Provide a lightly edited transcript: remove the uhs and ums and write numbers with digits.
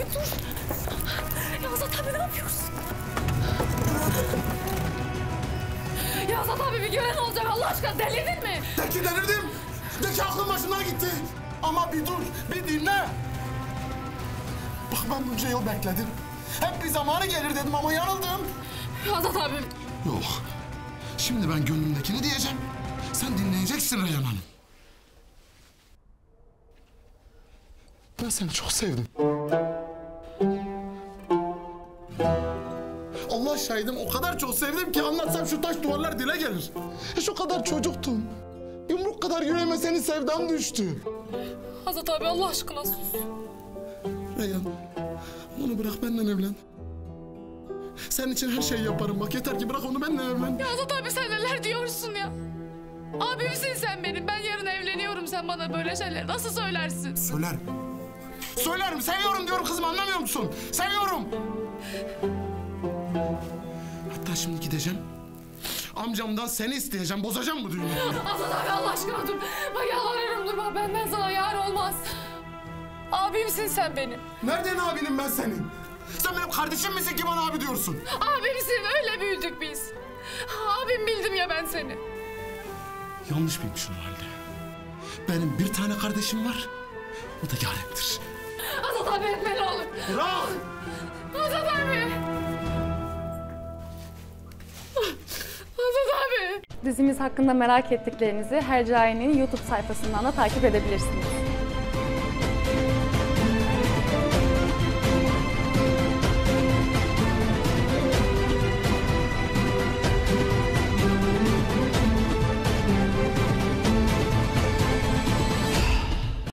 dur. Ya Azat abi ne yapıyorsun? Ya Azat abi bir gören olacak Allah aşkına, delirdin mi? De ki delirdim. De ki aklım başımdan gitti. Ama bir dur, bir dinle. Bak ben bunca yıl bekledim. Hep bir zamanı gelir dedim ama yanıldım. Ya Azat abi. Yok. Şimdi ben gönlümdekini diyeceğim. Sen dinleyeceksin Reyhan Hanım. Ben seni çok sevdim. Allah şahidim o kadar çok sevdim ki anlatsam şu taş duvarlar dile gelir. Şu kadar çocuktum. Yumruk kadar yüreğime senin sevdam düştü. Azat abi Allah aşkına sus. Reyhan, onu bırak benimle evlen. Senin için her şeyi yaparım bak. Yeter ki bırak onu benimle evlen. Ya Azat abi sen neler diyorsun ya? Abimsin sen benim. Ben yarın evleniyorum. Sen bana böyle şeyleri nasıl söylersin? Söylerim. Söylerim. Seviyorum diyorum kızım, anlamıyor musun? Seviyorum. Hatta şimdi gideceğim. Amcamdan seni isteyeceğim. Bozacağım bu düğünü. Azat abi Allah aşkına dur. Bak yalvarırım durma. Benden sana yar olmaz. Abimsin sen benim. Nereden abinim ben senin? Sen benim kardeşim misin ki bana abi diyorsun? Abimsin, öyle büyüdük biz. Abim bildim ya ben seni. Yanlış bilmişsin o halde. Benim bir tane kardeşim var. O da Yaren'dir. Azat abi etme ne olur. Bırak! Azat abi. Azat abi. Dizimiz hakkında merak ettiklerinizi Hercai'nin YouTube sayfasından da takip edebilirsiniz.